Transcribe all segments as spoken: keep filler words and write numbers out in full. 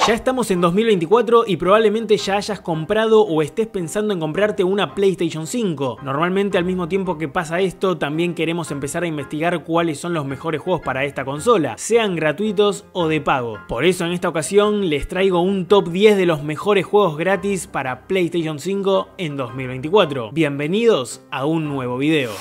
Ya estamos en dos mil veinticuatro y probablemente ya hayas comprado o estés pensando en comprarte una PlayStation cinco. Normalmente al mismo tiempo que pasa esto, también queremos empezar a investigar cuáles son los mejores juegos para esta consola, sean gratuitos o de pago. Por eso en esta ocasión les traigo un top diez de los mejores juegos gratis para PlayStation cinco en dos mil veinticuatro. Bienvenidos a un nuevo video.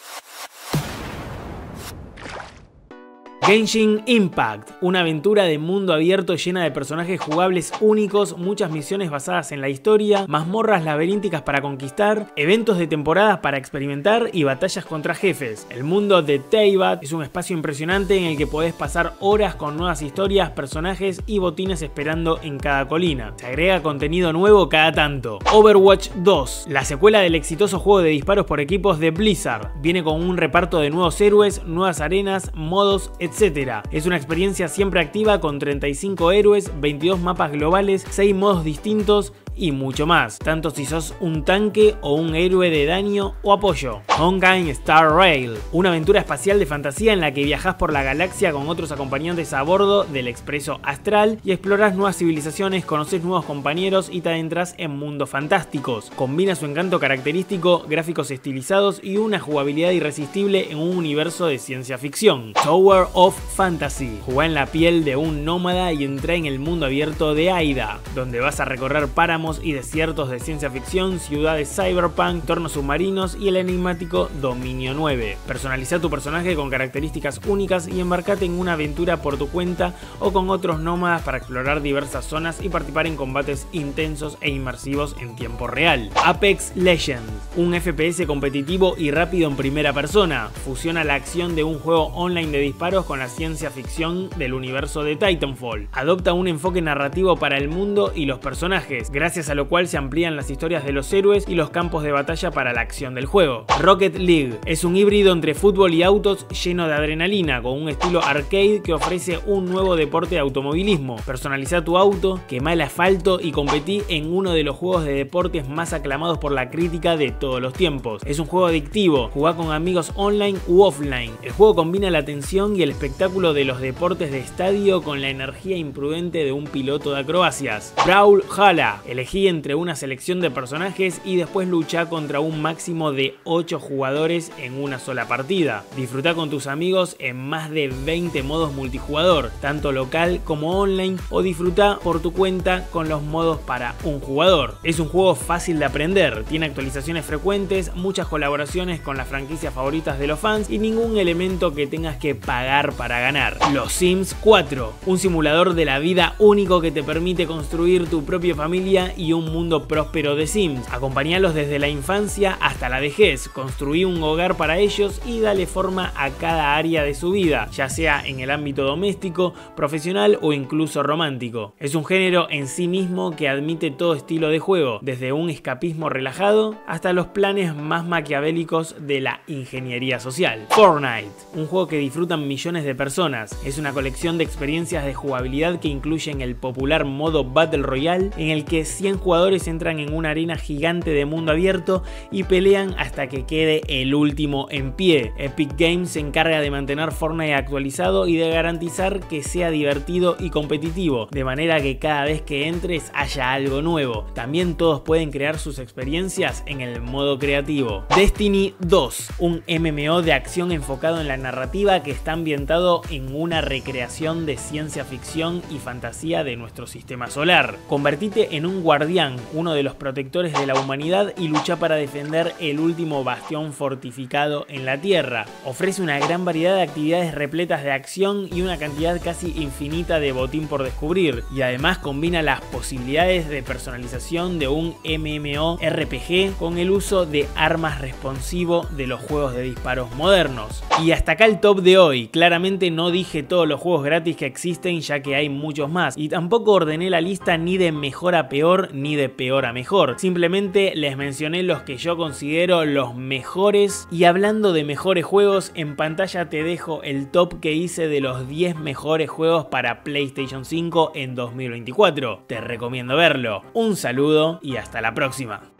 Genshin Impact, una aventura de mundo abierto llena de personajes jugables únicos, muchas misiones basadas en la historia, mazmorras laberínticas para conquistar, eventos de temporada para experimentar y batallas contra jefes. El mundo de Teyvat es un espacio impresionante en el que podés pasar horas con nuevas historias, personajes y botines esperando en cada colina. Se agrega contenido nuevo cada tanto. Overwatch dos, la secuela del exitoso juego de disparos por equipos de Blizzard. Viene con un reparto de nuevos héroes, nuevas arenas, modos, etcétera. etcétera. Es una experiencia siempre activa con treinta y cinco héroes, veintidós mapas globales, seis modos distintos y mucho más, tanto si sos un tanque o un héroe de daño o apoyo. Honkai Star Rail, una aventura espacial de fantasía en la que viajás por la galaxia con otros acompañantes a bordo del Expreso Astral y explorás nuevas civilizaciones, conoces nuevos compañeros y te adentras en mundos fantásticos. Combina su encanto característico, gráficos estilizados y una jugabilidad irresistible en un universo de ciencia ficción. Tower of Fantasy, jugá en la piel de un nómada y entrá en el mundo abierto de Aida, donde vas a recorrer páramos y desiertos de ciencia ficción, ciudades cyberpunk, tornos submarinos y el enigmático Dominio nueve. Personaliza tu personaje con características únicas y embarcate en una aventura por tu cuenta o con otros nómadas para explorar diversas zonas y participar en combates intensos e inmersivos en tiempo real. Apex Legends, un F P S competitivo y rápido en primera persona. Fusiona la acción de un juego online de disparos con la ciencia ficción del universo de Titanfall. Adopta un enfoque narrativo para el mundo y los personajes, gracias a lo cual se amplían las historias de los héroes y los campos de batalla para la acción del juego. Rocket League es un híbrido entre fútbol y autos lleno de adrenalina, con un estilo arcade que ofrece un nuevo deporte de automovilismo. Personaliza tu auto, quema el asfalto y competí en uno de los juegos de deportes más aclamados por la crítica de todos los tiempos. Es un juego adictivo, jugá con amigos online u offline. El juego combina la tensión y el espectáculo de los deportes de estadio con la energía imprudente de un piloto de acrobacias. Brawlhalla, elegí entre una selección de personajes y después lucha contra un máximo de ocho jugadores en una sola partida. Disfruta con tus amigos en más de veinte modos multijugador, tanto local como online, o disfruta por tu cuenta con los modos para un jugador. Es un juego fácil de aprender, tiene actualizaciones frecuentes, muchas colaboraciones con las franquicias favoritas de los fans y ningún elemento que tengas que pagar para ganar. Los Sims cuatro, un simulador de la vida único que te permite construir tu propia familia y un mundo próspero de Sims. Acompañalos desde la infancia hasta la vejez, construí un hogar para ellos y dale forma a cada área de su vida, ya sea en el ámbito doméstico, profesional o incluso romántico. Es un género en sí mismo que admite todo estilo de juego, desde un escapismo relajado hasta los planes más maquiavélicos de la ingeniería social. Fortnite, un juego que disfrutan millones de personas, es una colección de experiencias de jugabilidad que incluyen el popular modo Battle Royale, en el que cien jugadores entran en una arena gigante de mundo abierto y pelean hasta que quede el último en pie. Epic Games se encarga de mantener Fortnite actualizado y de garantizar que sea divertido y competitivo, de manera que cada vez que entres haya algo nuevo. También todos pueden crear sus experiencias en el modo creativo. Destiny dos, un M M O de acción enfocado en la narrativa que está ambientado en una recreación de ciencia ficción y fantasía de nuestro sistema solar. Convertite en un guardián, uno de los protectores de la humanidad, y lucha para defender el último bastión fortificado en la Tierra. Ofrece una gran variedad de actividades repletas de acción y una cantidad casi infinita de botín por descubrir, y además combina las posibilidades de personalización de un M M O R P G con el uso de armas responsivo de los juegos de disparos modernos. Y hasta acá el top de hoy. Claramente no dije todos los juegos gratis que existen, ya que hay muchos más, y tampoco ordené la lista ni de mejor a peor ni de peor a mejor. Simplemente les mencioné los que yo considero los mejores, y hablando de mejores juegos, en pantalla te dejo el top que hice de los diez mejores juegos para PlayStation cinco en dos mil veinticuatro. Te recomiendo verlo. Un saludo y hasta la próxima.